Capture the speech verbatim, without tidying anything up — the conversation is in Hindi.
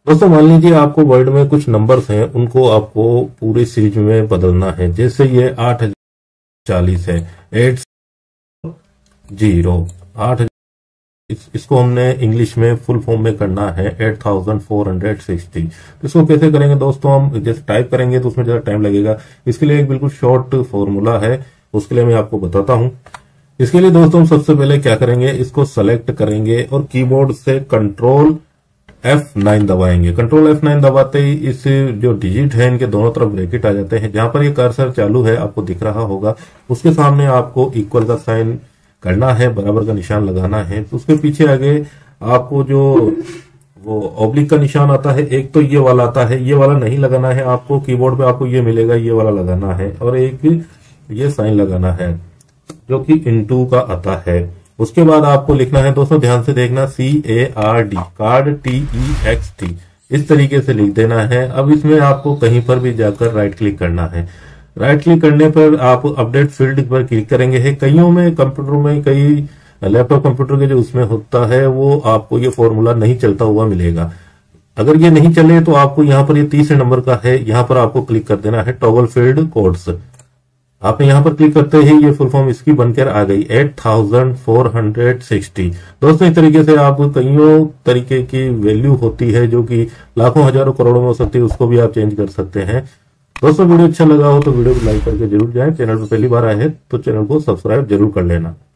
दोस्तों मान लीजिए आपको वर्ड में कुछ नंबर्स हैं, उनको आपको पूरी सीरीज में बदलना है। जैसे ये आठ चालीस है, एट जीरो आठ, इस, इसको हमने इंग्लिश में फुल फॉर्म में करना है eight thousand four hundred sixty. तो इसको कैसे करेंगे दोस्तों, हम जैसे टाइप करेंगे तो उसमें ज्यादा टाइम लगेगा। इसके लिए एक बिल्कुल शॉर्ट फॉर्मूला है, उसके लिए मैं आपको बताता हूं। इसके लिए दोस्तों हम सबसे पहले क्या करेंगे, इसको सेलेक्ट करेंगे और कीबोर्ड से कंट्रोल एफ नाइन दबाएंगे। कंट्रोल एफ नाइन दबाते ही इस जो डिजिट है इनके दोनों तरफ ब्रैकेट आ जाते हैं। जहां पर ये कर्सर चालू है आपको दिख रहा होगा, उसके सामने आपको इक्वल का साइन करना है, बराबर का निशान लगाना है। तो उसके पीछे आगे आपको जो वो ऑब्लिक का निशान आता है, एक तो ये वाला आता है, ये वाला नहीं लगाना है आपको। कीबोर्ड पे आपको ये मिलेगा, ये वाला लगाना है, और एक ये साइन लगाना है जो कि इनटू का आता है। उसके बाद आपको लिखना है दोस्तों, ध्यान से देखना, C A R D, card, T E X T, इस तरीके से लिख देना है। अब इसमें आपको कहीं पर भी जाकर राइट क्लिक करना है। राइट क्लिक करने पर आप अपडेट फील्ड पर क्लिक करेंगे। है कईयों में कंप्यूटर में, कई लैपटॉप कंप्यूटर के जो उसमें होता है, वो आपको ये फॉर्मूला नहीं चलता हुआ मिलेगा। अगर ये नहीं चले तो आपको यहाँ पर ये तीसरे नंबर का है, यहाँ पर आपको क्लिक कर देना है टॉगल फील्ड कोड्स। आपने यहाँ पर क्लिक करते ही ये फुल फॉर्म इसकी बनकर आ गई eight thousand four hundred sixty. दोस्तों इस तरीके से आप कईयों तरीके की वैल्यू होती है जो कि लाखों हजारों करोड़ों में हो सकती है, उसको भी आप चेंज कर सकते हैं। दोस्तों वीडियो अच्छा लगा हो तो वीडियो को लाइक करके जरूर जाएं। चैनल पर पहली बार आए हैं तो चैनल को सब्सक्राइब जरूर कर लेना।